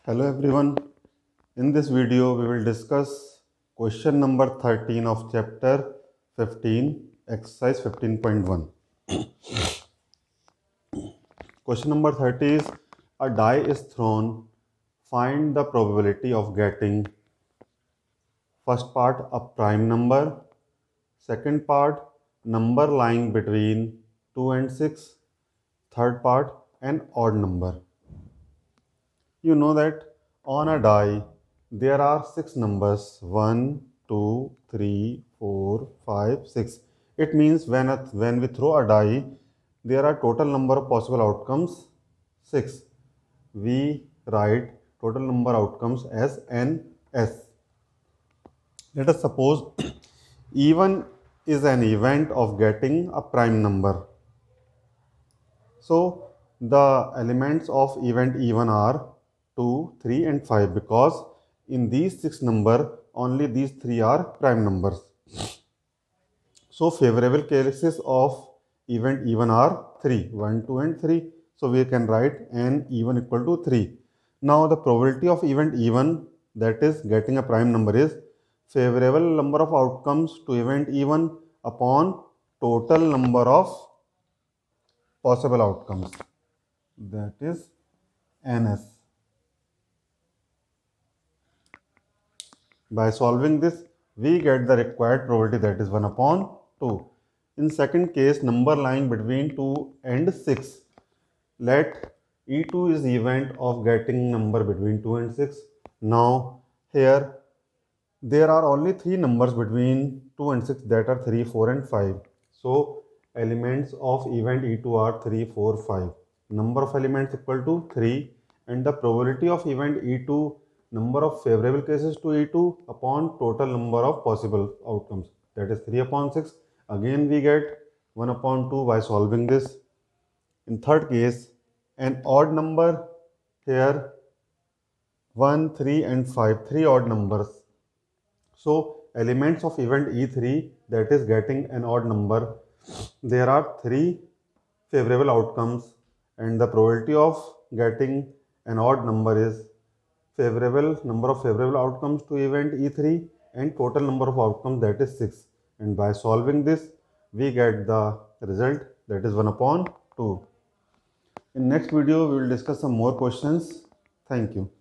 Hello everyone. In this video we will discuss question number 13 of chapter 15 exercise 15.1. Question number 30 is a die is thrown. Find the probability of getting first part a prime number, second part number lying between 2 and 6, third part an odd number. You know that on a die there are 6 numbers 1, 2, 3, 4, 5, 6. It means when we throw a die there are total number of possible outcomes 6. We write total number outcomes as NS. Let us suppose E1 is an event of getting a prime number. So the elements of event E1 are 2, 3 and 5 because in these 6 numbers only these 3 are prime numbers. So favorable cases of event E1 are 3, 1, 2 and 3. So we can write n E1 equal to 3. Now the probability of event E1, that is getting a prime number, is favorable number of outcomes to event E1 upon total number of possible outcomes, that is NS. By solving this, we get the required probability, that is 1 upon 2. In second case, number lying between 2 and 6. Let E2 is event of getting number between 2 and 6. Now here there are only 3 numbers between 2 and 6, that are 3, 4 and 5. So elements of event E2 are 3, 4, 5. Number of elements equal to 3 and the probability of event E2, number of favorable cases to E2 upon total number of possible outcomes, that is 3 upon 6. Again we get 1 upon 2 by solving this. In third case, an odd number, here 1, 3 and 5, 3 odd numbers. So elements of event E3, that is getting an odd number, there are 3 favorable outcomes and the probability of getting an odd number is number of favorable outcomes to event E3 and total number of outcomes, that is 6. And by solving this we get the result, that is 1 upon 2. In next video we will discuss some more questions. Thank you.